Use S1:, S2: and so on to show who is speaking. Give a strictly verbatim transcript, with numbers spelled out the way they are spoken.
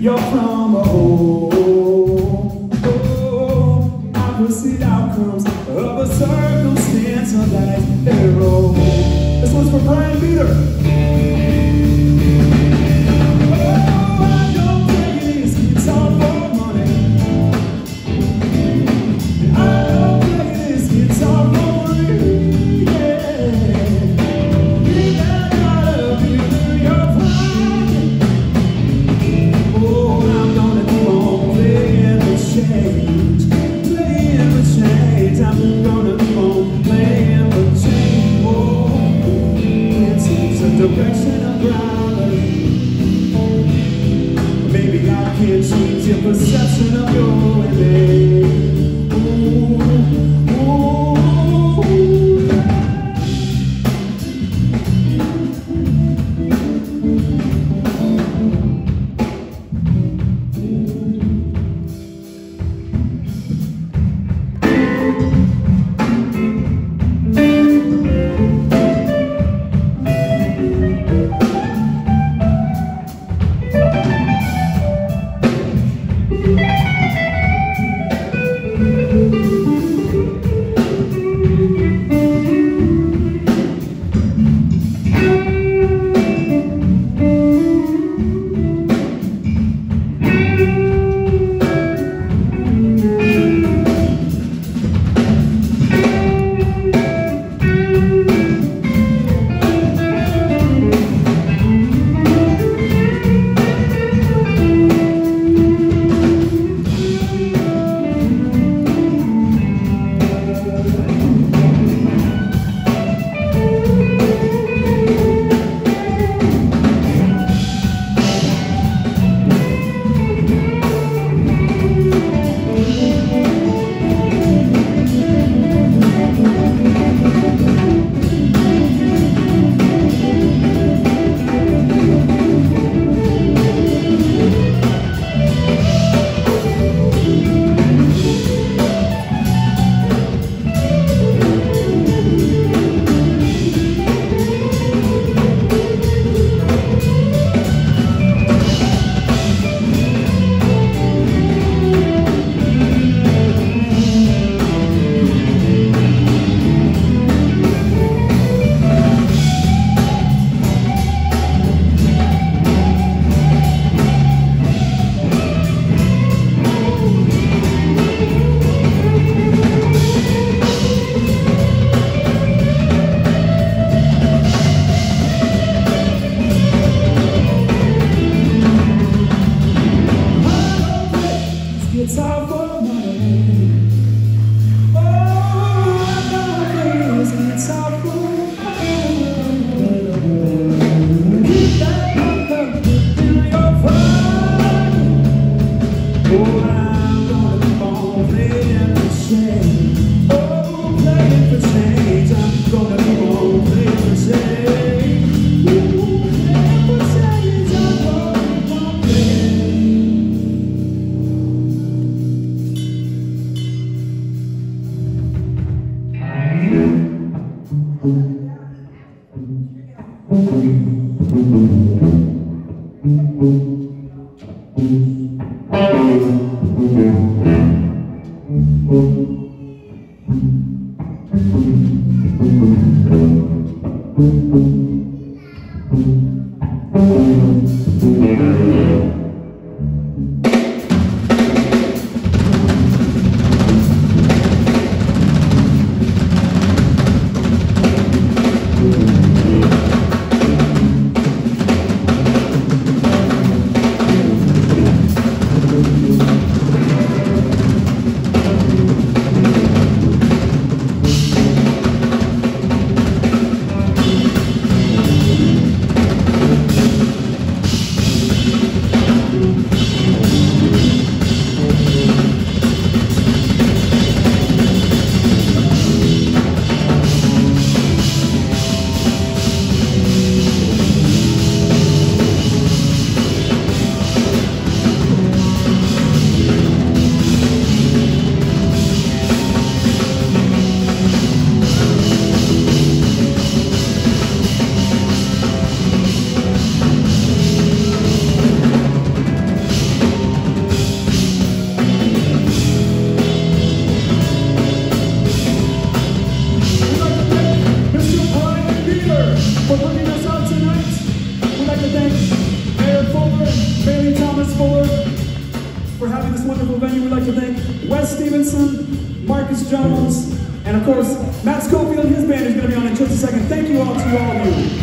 S1: you're from a home. Oh, opposite outcomes of a circumstance of life arrow. This one's for Brian Peter. Direction of gravity. Maybe I can't change your perception of your image. Ooh, ooh. for bringing us out tonight. We'd like to thank Mayor Fuller and Bailey Thomas Fuller for having this wonderful venue. We'd like to thank Wes Stevenson, Marcus Jones, and of course, Matt Schofield and his band is going to be on in just a second. Thank you all to all of you.